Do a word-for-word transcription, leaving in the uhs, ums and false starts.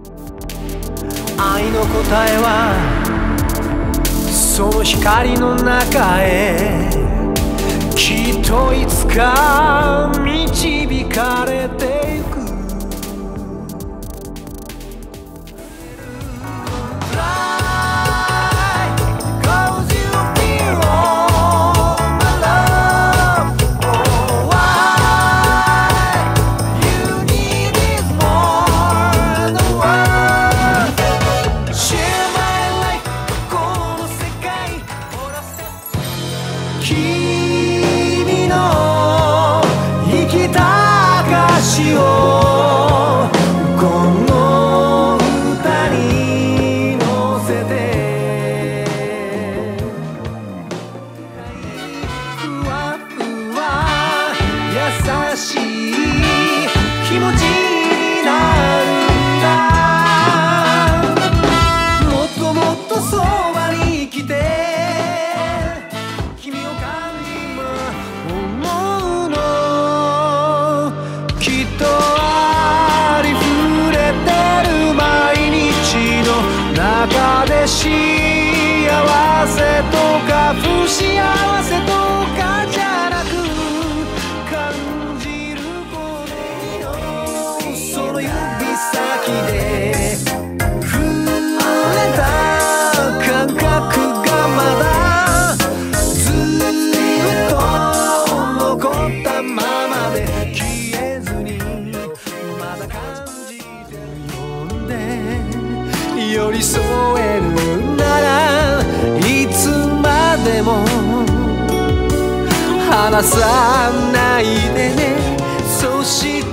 愛の答えはその光の中へ、きっといつか導かれてゆく。君の生きた証をこの歌に乗せて、ふわふわ優しい気持ちになるんだ。もっともっとそばに来て君を感じ思うの、きっとありふれてる毎日の中で幸せとか不幸せとかじゃなく感じることのその指先で触れた感覚がまだずっと残ったままで消えずにまだ感じてるようで、寄り添えるならいつまでも離さないでね。そして